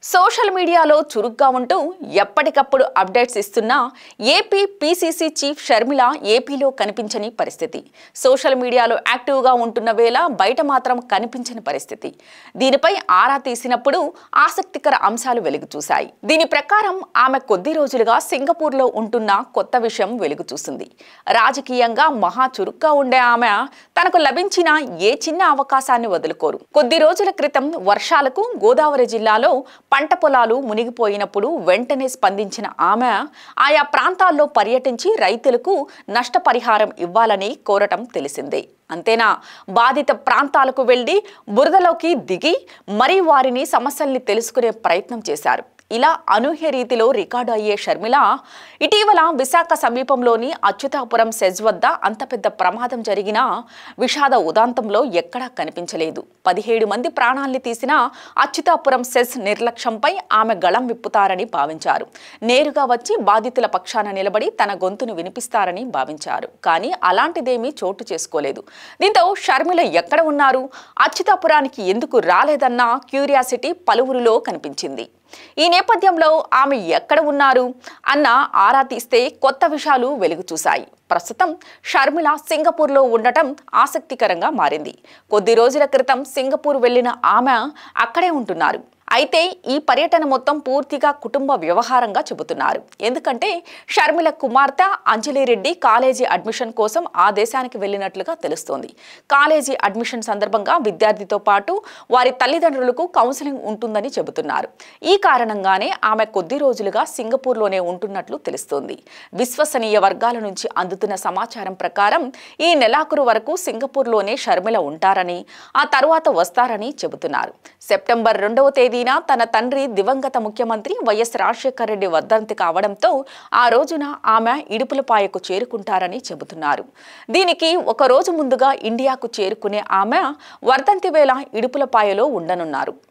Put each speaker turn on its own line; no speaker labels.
Social మీడియాలో చురుగ్గా ఉంటూ ఎప్పటికప్పుడు అప్డేట్స్ ఇస్తున్న ఏపీ పీసీసీ చీఫ్ షర్మిల ఏపీలో కనిపించని పరిస్థితి. సోషల్ మీడియాలో యాక్టివ్గా ఉంటున్న వేళ బయట మాత్రం కనిపించని పరిస్థితి. దీనిపై ఆరా తీసినప్పుడు ఆసక్తికర అంశాలు వెలుగు చూశాయి. దీని ప్రకారం ఆమె కొద్ది రోజులుగా సింగపూర్లో ఉంటున్న కొత్త విషయం వెలుగు చూసింది. రాజకీయంగా మహా చురుగ్గా ఉండే ఆమె తనకు లభించిన ఏ చిన్న అవకాశాన్ని వదులుకోరు. కొద్ది రోజుల క్రితం వర్షాలకు గోదావరి జిల్లాలో పంట పొలాలు మునిగిపోయినప్పుడు వెంటనే స్పందించిన ఆమె ఆయా ప్రాంతాల్లో పర్యటించి రైతులకు నష్టపరిహారం ఇవ్వాలని కోరటం తెలిసిందే. అంతేనా, బాధిత ప్రాంతాలకు వెళ్లి బురదలోకి దిగి మరీ వారిని సమస్యల్ని తెలుసుకునే ప్రయత్నం చేశారు. ఇలా అనూహ్య రీతిలో రికార్డు అయ్యే షర్మిల ఇటీవల విశాఖ సమీపంలోని అచ్యుతాపురం సెజ్ వద్ద అంత పెద్ద ప్రమాదం జరిగిన విషాద ఉదాంతంలో ఎక్కడా కనిపించలేదు. 17 మంది ప్రాణాల్ని తీసిన అచ్యుతాపురం సెజ్ నిర్లక్ష్యంపై ఆమె గళం విప్పుతారని భావించారు. నేరుగా వచ్చి బాధితుల పక్షాన నిలబడి తన గొంతును వినిపిస్తారని భావించారు. కానీ అలాంటిదేమీ చోటు చేసుకోలేదు. దీంతో షర్మిల ఎక్కడ ఉన్నారు, అచ్యుతాపురానికి ఎందుకు రాలేదన్న క్యూరియాసిటీ పలువురిలో కనిపించింది. ఈ నేపథ్యంలో ఆమె ఎక్కడ ఉన్నారు అన్న ఆరా తీస్తే కొత్త విషయాలు వెలుగు చూశాయి. ప్రస్తుతం షర్మిల సింగపూర్లో ఉండటం ఆసక్తికరంగా మారింది. కొద్ది రోజుల క్రితం సింగపూర్ వెళ్లిన ఆమె అక్కడే ఉంటున్నారు. అయితే ఈ పర్యటన మొత్తం పూర్తిగా కుటుంబ వ్యవహారంగా చెబుతున్నారు. ఎందుకంటే షర్మిల కుమార్తె అంజలి రెడ్డి కాలేజీ అడ్మిషన్ కోసం ఆ దేశానికి వెళ్ళినట్లుగా తెలుస్తోంది. కాలేజీ అడ్మిషన్ సందర్భంగా విద్యార్థితో పాటు వారి తల్లిదండ్రులకు కౌన్సిలింగ్ ఉంటుందని చెబుతున్నారు. ఈ కారణంగానే ఆమె కొద్ది రోజులుగా సింగపూర్లోనే ఉంటున్నట్లు తెలుస్తోంది. విశ్వసనీయ వర్గాల నుంచి అందుతున్న సమాచారం ప్రకారం ఈ నెలాఖరు వరకు సింగపూర్లోనే షర్మిల ఉంటారని, ఆ తరువాత వస్తారని చెబుతున్నారు. సెప్టెంబర్ 2వ తేదీన తన తండ్రి దివంగత ముఖ్యమంత్రి వైఎస్ రాజశేఖర రెడ్డి వర్ధంతి కావడంతో ఆ రోజున ఆమె ఇడుపులపాయకు చేరుకుంటారని చెబుతున్నారు. దీనికి ఒక రోజు ముందుగా ఇండియాకు చేరుకునే ఆమె వర్ధంతి వేళ ఇడుపులపాయలో ఉండనున్నారు.